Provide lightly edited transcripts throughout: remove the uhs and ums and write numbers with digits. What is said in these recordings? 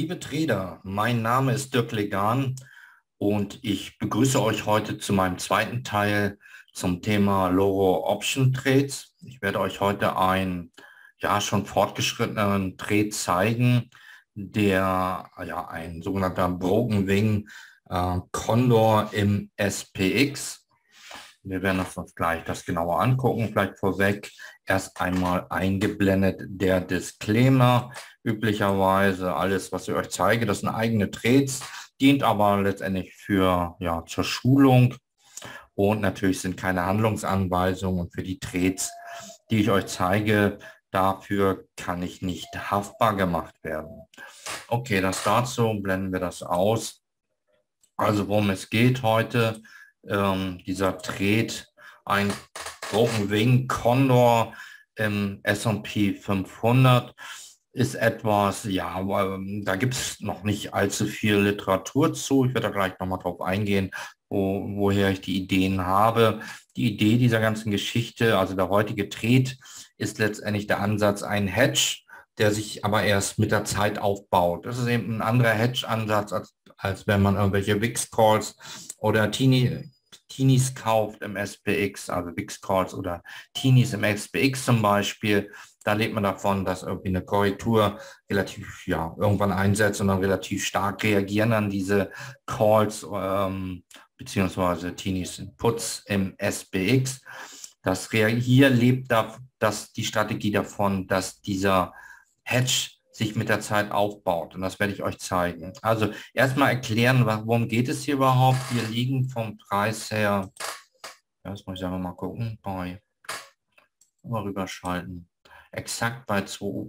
Liebe Trader, mein Name ist Dirk Legan und ich begrüße euch heute zu meinem zweiten Teil zum Thema Lower Option Trades. Ich werde euch heute einen schon fortgeschrittenen Trade zeigen, der ein sogenannter Broken Wing Condor im SPX. Wir werden uns gleich das genauer angucken. Vielleicht vorweg erst einmal eingeblendet der Disclaimer. Üblicherweise alles, was ich euch zeige, das sind eigene Trades, dient aber letztendlich für zur Schulung und natürlich sind keine Handlungsanweisungen. Und für die Trades, die ich euch zeige, dafür kann ich nicht haftbar gemacht werden. Okay, das dazu, blenden wir das aus. Also worum es geht heute, dieser Trade, ein Broken Wing Condor im S&P 500 ist etwas, da gibt es noch nicht allzu viel Literatur zu. Ich werde da gleich nochmal drauf eingehen, woher ich die Ideen habe. Die Idee dieser ganzen Geschichte, also der heutige Trade, ist letztendlich der Ansatz, ein Hedge, der sich aber erst mit der Zeit aufbaut. Das ist eben ein anderer Hedge-Ansatz, als wenn man irgendwelche VIX-Calls oder Teenies kauft im SPX, also VIX-Calls oder Teenies im SPX zum Beispiel. Da lebt man davon, dass irgendwie eine Korrektur relativ, irgendwann einsetzt und dann relativ stark reagieren an diese Calls, beziehungsweise Teenies Puts im SPX. Hier lebt die Strategie davon, dass dieser Hedge sich mit der Zeit aufbaut. Und das werde ich euch zeigen. Also erstmal erklären, worum geht es hier überhaupt. Wir liegen vom Preis her, das muss ich aber mal gucken, mal rüberschalten, exakt bei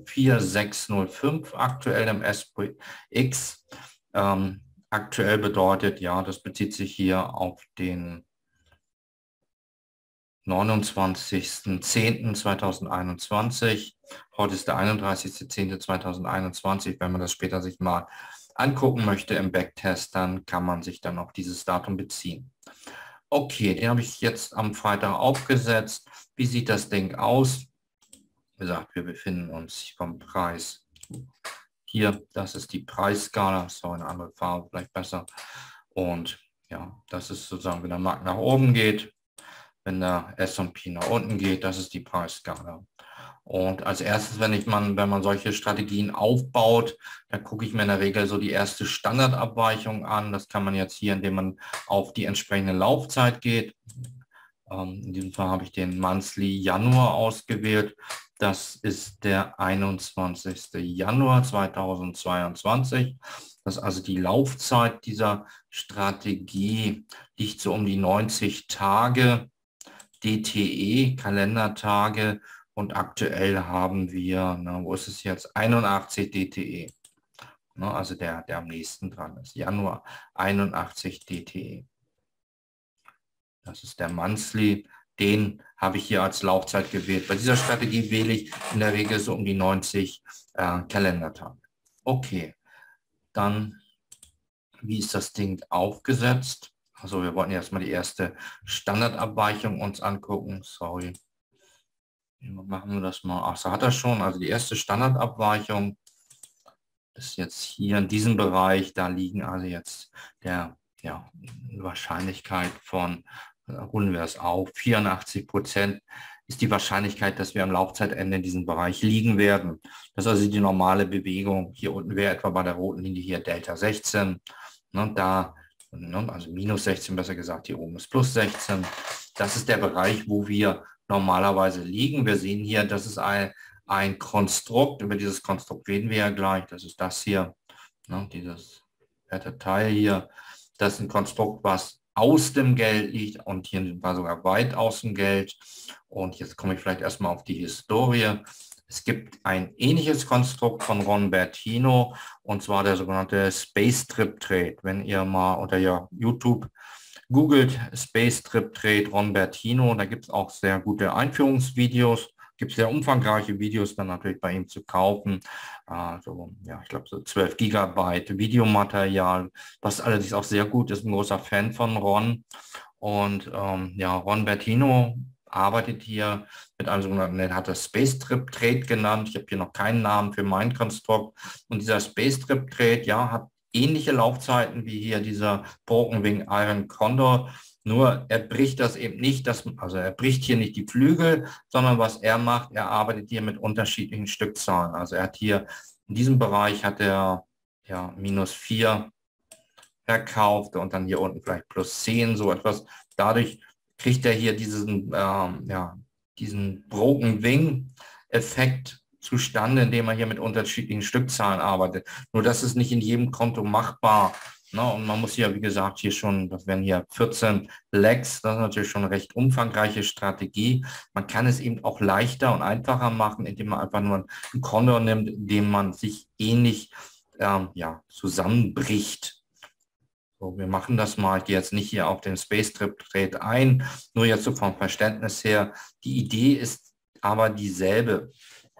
24605 aktuell im SPX. Aktuell bedeutet, das bezieht sich hier auf den 29.10.2021. Heute ist der 31.10.2021. Wenn man das später sich mal angucken möchte im Backtest, dann kann man sich dann auf dieses Datum beziehen. Okay, den habe ich jetzt am Freitag aufgesetzt. Wie sieht das Ding aus? Wie gesagt, wir befinden uns vom Preis hier. Das ist die Preisskala. So, eine andere Farbe vielleicht besser. Und das ist sozusagen, wenn der Markt nach oben geht. Wenn der S&P nach unten geht, das ist die Preisskala. Und als erstes, wenn man solche Strategien aufbaut, dann gucke ich mir in der Regel so die erste Standardabweichung an. Das kann man jetzt hier, indem man auf die entsprechende Laufzeit geht. In diesem Fall habe ich den Monthly Januar ausgewählt. Das ist der 21. Januar 2022. Das ist also die Laufzeit dieser Strategie, liegt so um die 90 Tage. DTE, Kalendertage, und aktuell haben wir, wo ist es jetzt, 81 DTE, also der am nächsten dran ist, Januar 81 DTE. Das ist der Monthly, den habe ich hier als Laufzeit gewählt. Bei dieser Strategie wähle ich in der Regel so um die 90 Kalendertage. Okay, dann, wie ist das Ding aufgesetzt? Also wir wollten erstmal die erste Standardabweichung uns angucken. Sorry. Machen wir das mal. Ach, so hat er schon. Also die erste Standardabweichung ist jetzt hier in diesem Bereich. Da liegen also jetzt der Wahrscheinlichkeit von, runden wir es auf, 84% ist die Wahrscheinlichkeit, dass wir am Laufzeitende in diesem Bereich liegen werden. Das ist also die normale Bewegung. Hier unten wäre etwa bei der roten Linie hier Delta 16. Also minus 16 besser gesagt, hier oben ist plus 16. Das ist der Bereich, wo wir normalerweise liegen. Wir sehen hier, das ist ein Konstrukt. Über dieses Konstrukt reden wir ja gleich. Das ist das hier, dieses fette Teil hier. Das ist ein Konstrukt, was aus dem Geld liegt und hier war sogar weit aus dem Geld. Und jetzt komme ich vielleicht erstmal auf die Historie. Es gibt ein ähnliches Konstrukt von Ron Bertino, und zwar der sogenannte Space Trip Trade. Wenn ihr mal unter YouTube googelt Space Trip Trade Ron Bertino, da gibt es auch sehr gute Einführungsvideos, gibt es sehr umfangreiche Videos dann natürlich bei ihm zu kaufen. Ich glaube so 12 Gigabyte Videomaterial, was allerdings auch sehr gut ist. Ein großer Fan von Ron. Und Ron Bertino arbeitet hier mit einem sogenannten, er hat das Space Trip Trade genannt. Ich habe hier noch keinen Namen für mein Konstrukt. Und dieser Space Trip Trade, ja, hat ähnliche Laufzeiten wie hier dieser Broken Wing Iron Condor. Nur er bricht das eben nicht, also er bricht hier nicht die Flügel, sondern was er macht, er arbeitet hier mit unterschiedlichen Stückzahlen. Also er hat hier in diesem Bereich hat er ja -4 verkauft und dann hier unten vielleicht +10, so etwas. Dadurch kriegt er hier diesen Broken Wing Effekt zustande, indem er hier mit unterschiedlichen Stückzahlen arbeitet. Nur das ist nicht in jedem Konto machbar. Ne? Und man muss hier, wie gesagt, hier schon, das wären hier 14 Legs, das ist natürlich schon eine recht umfangreiche Strategie. Man kann es eben auch leichter und einfacher machen, indem man einfach nur einen Konto nimmt, indem man sich ähnlich zusammenbricht. So, wir machen das mal. Ich gehe jetzt nicht hier auf den Space Trip Trade ein, nur jetzt so vom Verständnis her. Die Idee ist aber dieselbe.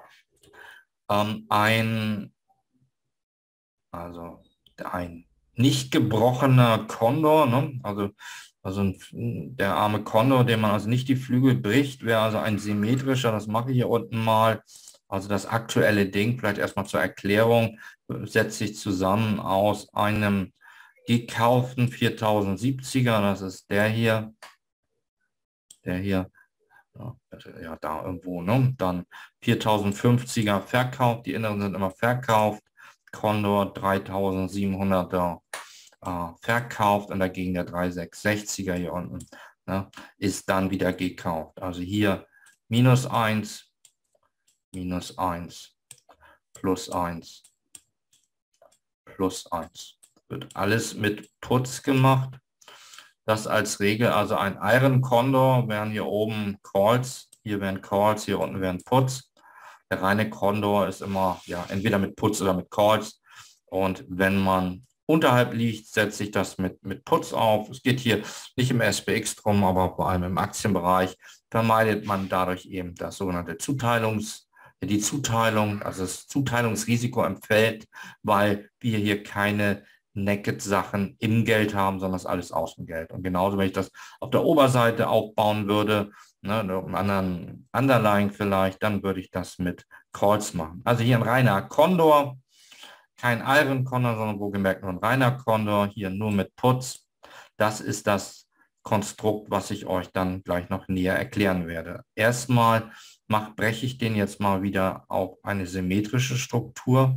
Ein nicht gebrochener Kondor, ne? Also der arme Kondor, dem man also nicht die Flügel bricht, wäre also ein symmetrischer, das mache ich hier unten mal. Also das aktuelle Ding, vielleicht erstmal zur Erklärung, setzt sich zusammen aus einem gekauften 4070er, das ist der hier, ja, da irgendwo, ne? Dann 4050er verkauft, die inneren sind immer verkauft, Condor 3700er verkauft und dagegen der 3660er hier unten, ne, ist dann wieder gekauft. Also hier -1, -1, +1, +1. Wird alles mit Putz gemacht. Das als Regel, also ein Iron Condor wären hier oben Calls, hier wären Calls, hier unten wären Puts. Der reine Condor ist immer ja entweder mit Puts oder mit Calls. Und wenn man unterhalb liegt, setzt sich das mit Puts auf. Es geht hier nicht im SPX drum, aber vor allem im Aktienbereich vermeidet man dadurch eben das sogenannte die Zuteilung, also das Zuteilungsrisiko entfällt, weil wir hier keine Naked-Sachen im Geld haben, sondern das alles Außengeld. Und genauso, wenn ich das auf der Oberseite aufbauen würde, ne, einem anderen Underlying vielleicht, dann würde ich das mit Calls machen. Also hier ein reiner Condor, kein Iron Condor, sondern wohlgemerkt nur ein reiner Condor, hier nur mit Puts. Das ist das Konstrukt, was ich euch dann gleich noch näher erklären werde. Erstmal breche ich den jetzt mal wieder auf eine symmetrische Struktur.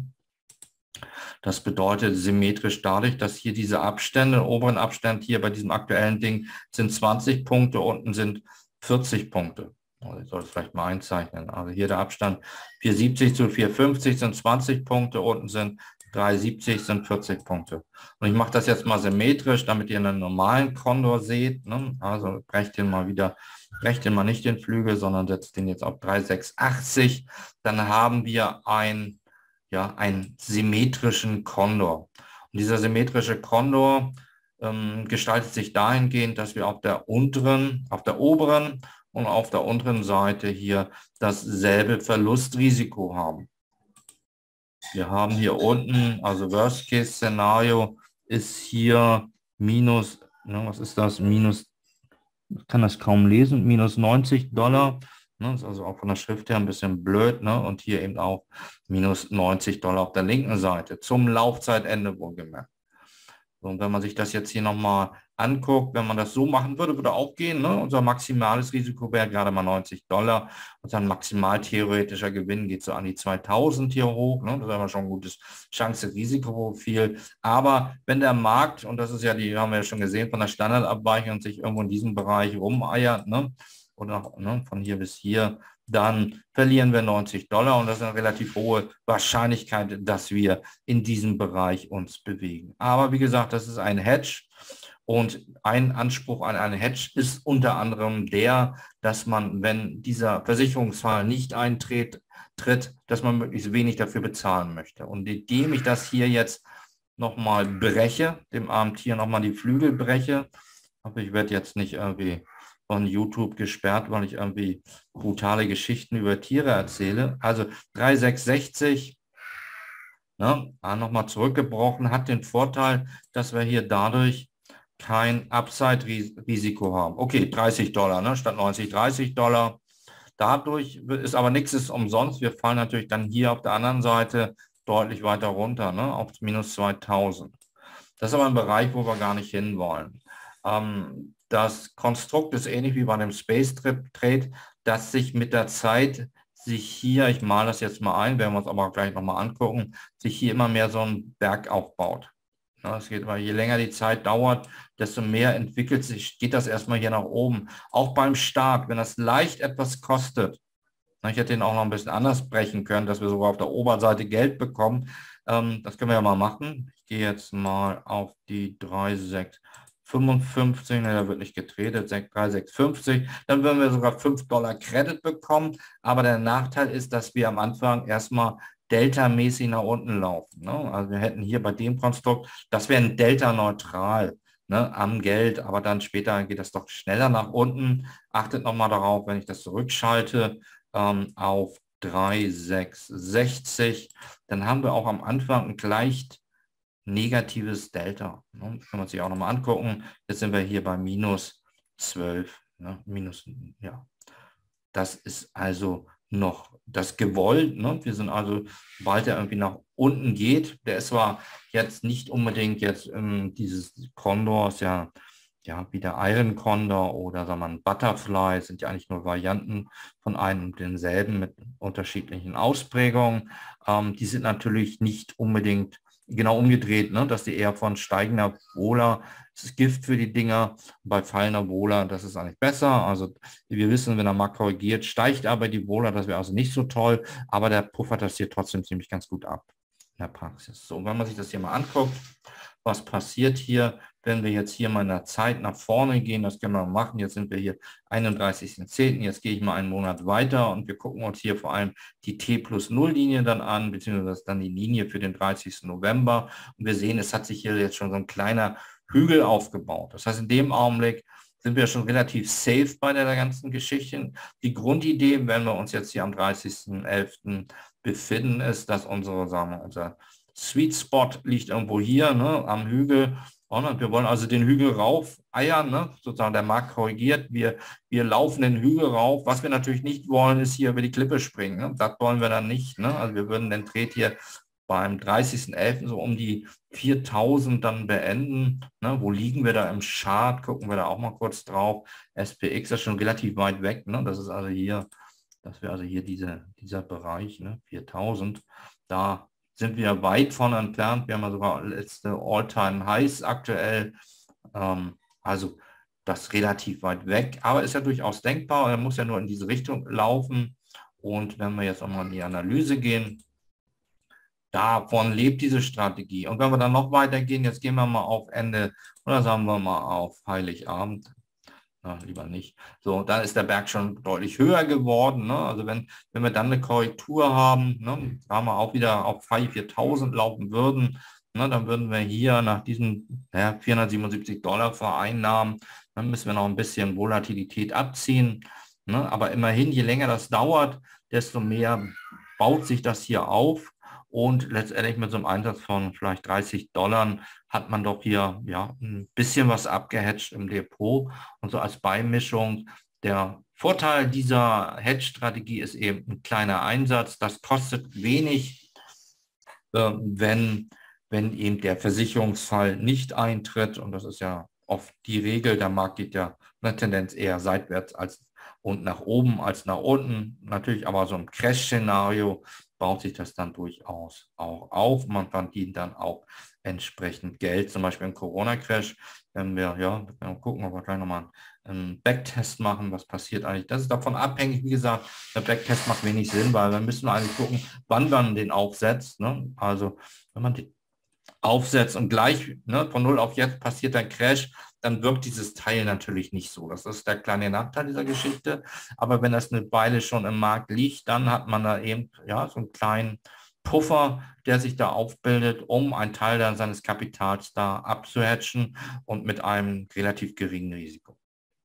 Das bedeutet symmetrisch dadurch, dass hier diese Abstände, oberen Abstand hier bei diesem aktuellen Ding sind 20 Punkte, unten sind 40 Punkte. Also ich soll es vielleicht mal einzeichnen. Also hier der Abstand 470 zu 450 sind 20 Punkte, unten sind 370 sind 40 Punkte. Und ich mache das jetzt mal symmetrisch, damit ihr einen normalen Condor seht. Ne? Also brecht den mal wieder, brecht den mal nicht den Flügel, sondern setzt den jetzt auf 3680. Dann haben wir einen symmetrischen Condor. Und dieser symmetrische Condor gestaltet sich dahingehend, dass wir auf der oberen und auf der unteren Seite hier dasselbe Verlustrisiko haben. Wir haben hier unten, also Worst-Case-Szenario ist hier minus, ne, was ist das? Minus, ich kann das kaum lesen, minus $90. Ne, ist also auch von der Schrift her ein bisschen blöd. Ne? Und hier eben auch minus $90 auf der linken Seite zum Laufzeitende wohlgemerkt. Und wenn man sich das jetzt hier nochmal anguckt, wenn man das so machen würde, würde auch gehen. Ne? Unser maximales Risiko wäre gerade mal $90. Unser maximal theoretischer Gewinn geht so an die 2000 hier hoch. Ne? Das ist aber schon ein gutes Chance-Risikoprofil. Aber wenn der Markt, und das ist ja die, haben wir ja schon gesehen, von der Standardabweichung sich irgendwo in diesem Bereich rumeiert, ne? Oder ne, von hier bis hier, dann verlieren wir $90 und das ist eine relativ hohe Wahrscheinlichkeit, dass wir in diesem Bereich uns bewegen. Aber wie gesagt, das ist ein Hedge und ein Anspruch an einen Hedge ist unter anderem der, dass man, wenn dieser Versicherungsfall nicht eintritt, dass man möglichst wenig dafür bezahlen möchte. Und indem ich das hier jetzt nochmal breche, dem armen Tier nochmal die Flügel breche, aber ich werde jetzt nicht irgendwie von YouTube gesperrt, weil ich irgendwie brutale Geschichten über Tiere erzähle. Also 3660, ne, nochmal zurückgebrochen, hat den Vorteil, dass wir hier dadurch kein Upside-Risiko haben. Okay, 30 Dollar, ne? Statt 90, 30 Dollar. Dadurch ist aber nichts ist umsonst. Wir fallen natürlich dann hier auf der anderen Seite deutlich weiter runter, ne? Auf minus 2000. Das ist aber ein Bereich, wo wir gar nicht hinwollen. Das Konstrukt ist ähnlich wie bei dem Space Trade, dass sich mit der Zeit sich hier, ich male das jetzt mal ein, werden wir uns aber gleich nochmal angucken, sich hier immer mehr so ein Berg aufbaut. Ja, es geht aber, je länger die Zeit dauert, desto mehr entwickelt sich, geht das erstmal hier nach oben. Auch beim Start, wenn das leicht etwas kostet, ich hätte ihn auch noch ein bisschen anders brechen können, dass wir sogar auf der Oberseite Geld bekommen. Das können wir ja mal machen. Ich gehe jetzt mal auf die 3,655. Ne, da wird nicht getradet. 3,650. Dann würden wir sogar 5 Dollar Credit bekommen. Aber der Nachteil ist, dass wir am Anfang erstmal Delta-mäßig nach unten laufen. Ne? Also wir hätten hier bei dem Konstrukt, das wäre ein Delta-neutral. Ne, am Geld, aber dann später geht das doch schneller nach unten. Achtet nochmal darauf, wenn ich das zurückschalte, auf 3,660, dann haben wir auch am Anfang ein leicht negatives Delta. Ne? Das kann man sich auch nochmal angucken. Jetzt sind wir hier bei minus 12. Ne? Minus, ja. Das ist also noch das gewollt. Ne? Wir sind also, sobald er irgendwie nach unten geht, der ist zwar jetzt nicht unbedingt jetzt dieses Condor, ist ja wie der Iron Condor oder sagen wir mal, Butterfly, sind ja eigentlich nur Varianten von einem und denselben mit unterschiedlichen Ausprägungen. Die sind natürlich nicht unbedingt genau umgedreht, ne? Dass die eher von steigender Wohler, das ist Gift für die Dinger, bei fallender Wohler, das ist eigentlich besser. Also wir wissen, wenn er mal korrigiert, steigt aber die Wohler, das wäre also nicht so toll, aber der puffert das hier trotzdem ziemlich ganz gut ab in der Praxis. So, wenn man sich das hier mal anguckt, was passiert hier, wenn wir jetzt hier mal in der Zeit nach vorne gehen, das können wir machen. Jetzt sind wir hier 31.10. Jetzt gehe ich mal einen Monat weiter und wir gucken uns hier vor allem die T+0-Linie dann an, beziehungsweise dann die Linie für den 30. November. Und wir sehen, es hat sich hier jetzt schon so ein kleiner Hügel aufgebaut. Das heißt, in dem Augenblick sind wir schon relativ safe bei der ganzen Geschichte. Die Grundidee, wenn wir uns jetzt hier am 30.11. befinden, ist, dass unser Sweet Spot liegt irgendwo hier, ne, am Hügel. Und wir wollen also den Hügel rauf eiern, ne, sozusagen der Markt korrigiert. Wir laufen den Hügel rauf. Was wir natürlich nicht wollen, ist hier über die Klippe springen. Ne? Das wollen wir dann nicht. Ne? Also wir würden den Trade hier beim 30.11. so um die 4.000 dann beenden. Ne? Wo liegen wir da im Chart? Gucken wir da auch mal kurz drauf. SPX ist schon relativ weit weg. Ne? Das ist also hier, dieser Bereich, ne? 4.000. Da sind wir weit von entfernt. Wir haben ja sogar letzte All-Time-Highs aktuell. Also das relativ weit weg, aber ist ja durchaus denkbar. Er muss ja nur in diese Richtung laufen. Und wenn wir jetzt auch mal in die Analyse gehen, davon lebt diese Strategie. Und wenn wir dann noch weitergehen, jetzt gehen wir mal auf Ende, oder sagen wir mal auf Heiligabend. Na, lieber nicht. So, dann ist der Berg schon deutlich höher geworden. Ne? Also wenn wir dann eine Korrektur haben, ne, haben wir auch wieder auf 4.000 laufen würden, ne, dann würden wir hier nach diesen 477 Dollar vereinnahmen, dann müssen wir noch ein bisschen Volatilität abziehen. Ne? Aber immerhin, je länger das dauert, desto mehr baut sich das hier auf. Und letztendlich mit so einem Einsatz von vielleicht 30 Dollar hat man doch hier ein bisschen was abgehatcht im Depot. Und so als Beimischung, der Vorteil dieser Hedge-Strategie ist eben ein kleiner Einsatz. Das kostet wenig, wenn eben der Versicherungsfall nicht eintritt. Und das ist ja oft die Regel. Der Markt geht ja eine Tendenz eher seitwärts und nach oben als nach unten. Natürlich aber so ein Crash-Szenario baut sich das dann durchaus auch auf. Man verdient dann auch entsprechend Geld, zum Beispiel im Corona-Crash. Wenn wir können gucken, ob wir gleich nochmal einen Backtest machen, was passiert eigentlich. Das ist davon abhängig, wie gesagt, der Backtest macht wenig Sinn, weil wir müssen eigentlich gucken, wann man den aufsetzt. Ne? Also wenn man den aufsetzt und gleich von 0 auf jetzt passiert ein Crash, dann wirkt dieses Teil natürlich nicht so. Das ist der kleine Nachteil dieser Geschichte. Aber wenn das eine Weile schon im Markt liegt, dann hat man da eben so einen kleinen Puffer, der sich da aufbildet, um einen Teil dann seines Kapitals da abzuhatchen und mit einem relativ geringen Risiko.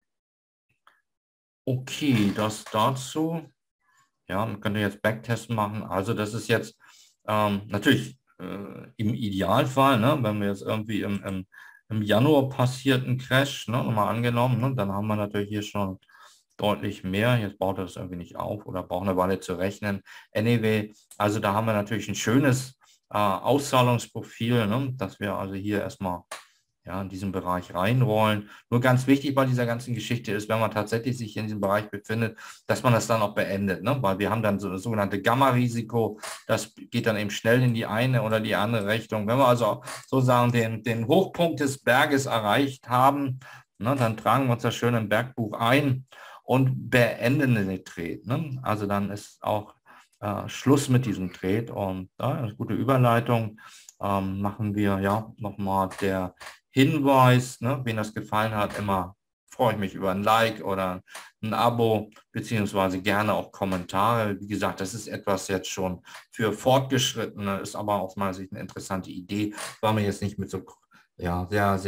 Okay, das dazu. Ja, man könnte jetzt Backtest machen. Also das ist jetzt natürlich im Idealfall, ne, wenn wir jetzt irgendwie im im Januar passiert ein Crash, ne, mal angenommen, ne, dann haben wir natürlich hier schon deutlich mehr. Jetzt baut er das irgendwie nicht auf oder braucht eine Weile zu rechnen. Anyway, also da haben wir natürlich ein schönes Auszahlungsprofil, ne, dass wir also hier erstmal ja, in diesem Bereich reinrollen. Nur ganz wichtig bei dieser ganzen Geschichte ist, wenn man tatsächlich sich in diesem Bereich befindet, dass man das dann auch beendet, ne? Weil wir haben dann so das sogenannte Gamma-Risiko, das geht dann eben schnell in die eine oder die andere Richtung. Wenn wir also sozusagen den Hochpunkt des Berges erreicht haben, ne, dann tragen wir uns das schön im Bergbuch ein und beenden den Trade. Ne? Also dann ist auch Schluss mit diesem Trade und da eine gute Überleitung machen wir ja nochmal der Hinweis, ne, wen das gefallen hat, immer freue ich mich über ein Like oder ein Abo, beziehungsweise gerne auch Kommentare. Wie gesagt, das ist etwas jetzt schon für Fortgeschrittene, ist aber aus meiner Sicht eine interessante Idee, weil man jetzt nicht mit so ja,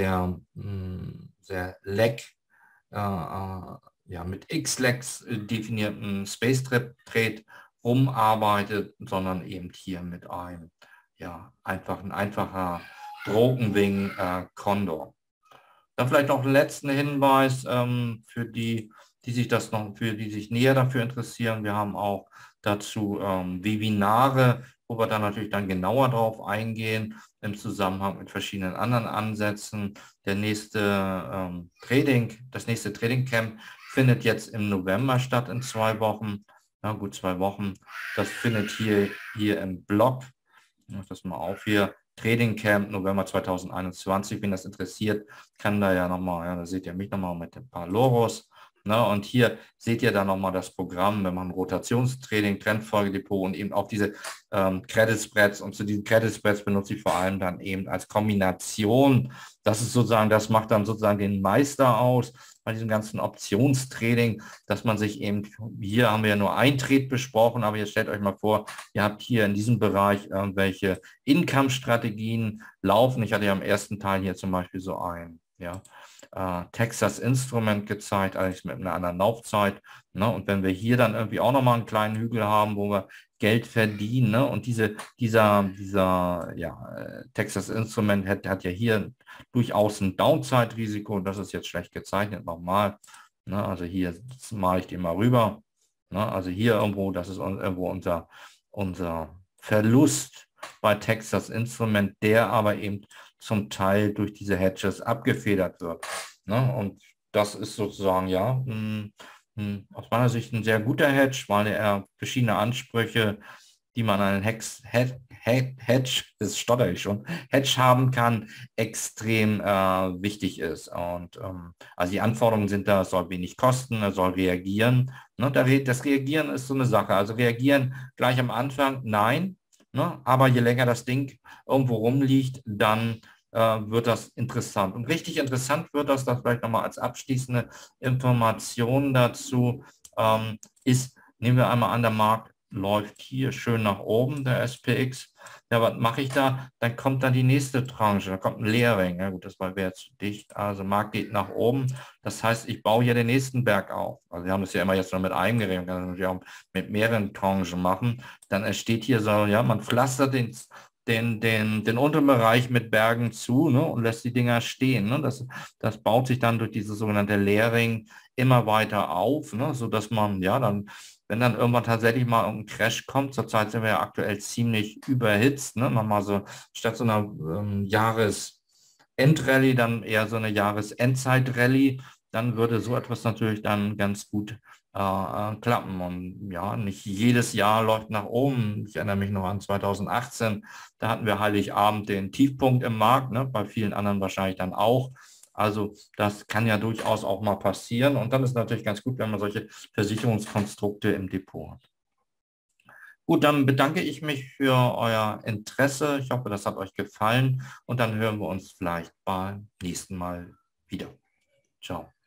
sehr leck, ja, mit X-Lex definierten Space Trade rumarbeitet, sondern eben hier mit einem, ja, ein einfacher Broken Condor. Dann vielleicht noch einen letzten Hinweis für die, für die sich näher dafür interessieren. Wir haben auch dazu Webinare, wo wir dann natürlich dann genauer drauf eingehen im Zusammenhang mit verschiedenen anderen Ansätzen. Das nächste Trading Camp findet jetzt im November statt in 2 Wochen. Ja, gut 2 Wochen. Das findet hier im Blog. Ich mache das mal auf hier. Trading Camp November 2021. Wenn das interessiert, kann da ja nochmal, ja, da seht ihr mich nochmal mit ein paar Logos. Ne? Und hier seht ihr dann nochmal das Programm, wenn man Rotationstraining, Trendfolgedepot und eben auch diese Credit Spreads. Und zu diesen Credit Spreads benutze ich vor allem dann eben als Kombination. Das ist sozusagen, das macht dann sozusagen den Meister aus bei diesem ganzen Optionstraining, dass man sich eben, hier haben wir ja nur ein Trade besprochen, aber jetzt stellt euch mal vor, ihr habt hier in diesem Bereich irgendwelche Income-Strategien laufen. Ich hatte ja im ersten Teil hier zum Beispiel so ein, ja, Texas Instrument gezeigt, allerdings mit einer anderen Laufzeit. Ne? Und wenn wir hier dann irgendwie auch nochmal einen kleinen Hügel haben, wo wir Geld verdienen, ne? Und dieser ja, Texas Instrument hat ja hier durchaus ein Downside-Risiko. Das ist jetzt schlecht gezeichnet nochmal. Ne? Also hier male ich den mal rüber. Ne? Also hier irgendwo, das ist irgendwo unser Verlust bei Texas Instrument, der aber eben zum Teil durch diese Hedges abgefedert wird. Ne? Und das ist sozusagen, ja, aus meiner Sicht ein sehr guter Hedge, weil er verschiedene Ansprüche, die man an einen Hedge, das stotter ich schon, Hedge haben kann, extrem wichtig ist. Und also die Anforderungen sind da, es soll wenig kosten, er soll reagieren. Ne? Das Reagieren ist so eine Sache. Also reagieren gleich am Anfang, nein. Ne? Aber je länger das Ding irgendwo rumliegt, dann wird das interessant. Und richtig interessant wird das vielleicht nochmal als abschließende Information dazu, ist, nehmen wir einmal an, der Markt läuft hier schön nach oben, der SPX. Ja, was mache ich da? Dann kommt dann die nächste Tranche, da kommt ein Leerring. Ja gut, das wäre jetzt zu dicht. Also Markt geht nach oben. Das heißt, ich baue hier den nächsten Berg auf. Also wir haben das ja immer jetzt nur mit einem Gerät, man kann das natürlich auch mit mehreren Tranchen machen. Dann entsteht hier so, ja, man pflastert den unteren Bereich mit Bergen zu, ne, und lässt die Dinger stehen. Ne? Das baut sich dann durch diese sogenannte Leerring immer weiter auf, ne, sodass man, ja, dann, wenn dann irgendwann tatsächlich mal ein Crash kommt, zurzeit sind wir ja aktuell ziemlich überhitzt, ne, nochmal so statt so einer Jahresendrallye dann eher so eine Jahresendzeitrallye, dann würde so etwas natürlich dann ganz gut klappen. Und ja, nicht jedes Jahr läuft nach oben. Ich erinnere mich noch an 2018, da hatten wir Heiligabend den Tiefpunkt im Markt, ne, bei vielen anderen wahrscheinlich dann auch. Also das kann ja durchaus auch mal passieren. Und dann ist natürlich ganz gut, wenn man solche Versicherungskonstrukte im Depot hat. Gut, dann bedanke ich mich für euer Interesse. Ich hoffe, das hat euch gefallen. Und dann hören wir uns vielleicht beim nächsten Mal wieder. Ciao.